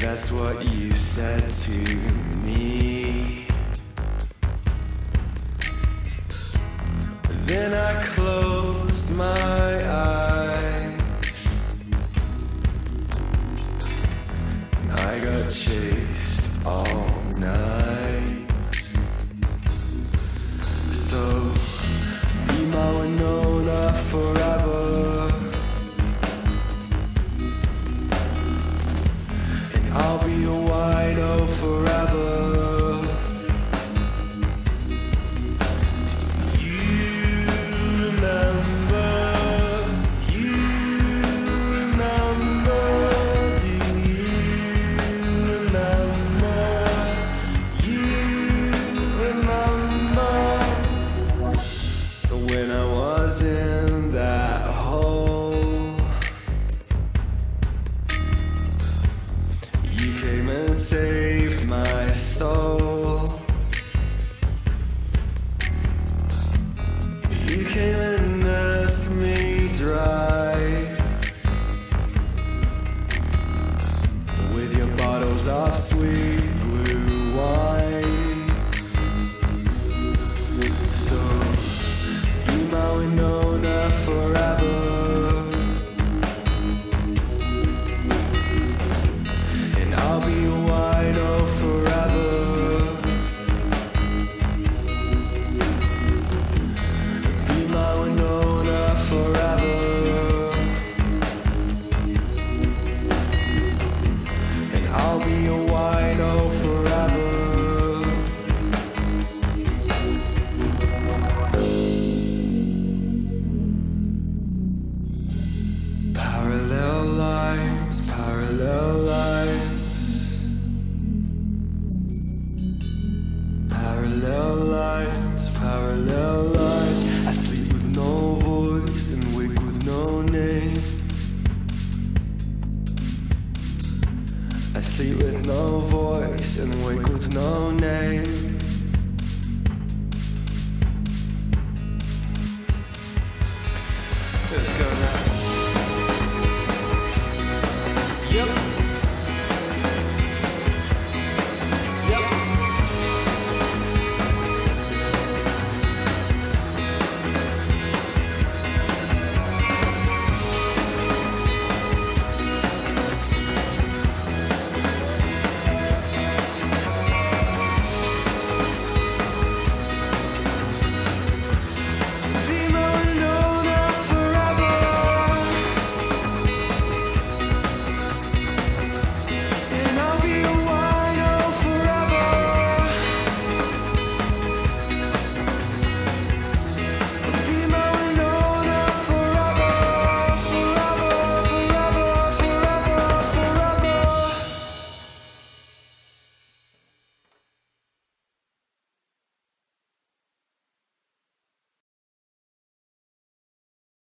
That's what you said to me. Then I closed my eyes and I got chased all night. So be my Winona forever, and I'll be your wino forever. In that hole, you came and saved my soul. You came and nursed me dry with your bottles of sweet blue wine. So my Winona forever, and I'll be your wino forever. Be my Winona forever, and I'll be your wino forever. Parallel lines, parallel lines, parallel lines, parallel lines. I sleep with no voice and wake with no name. I sleep with no voice and wake with no name. Let's go now. Yep.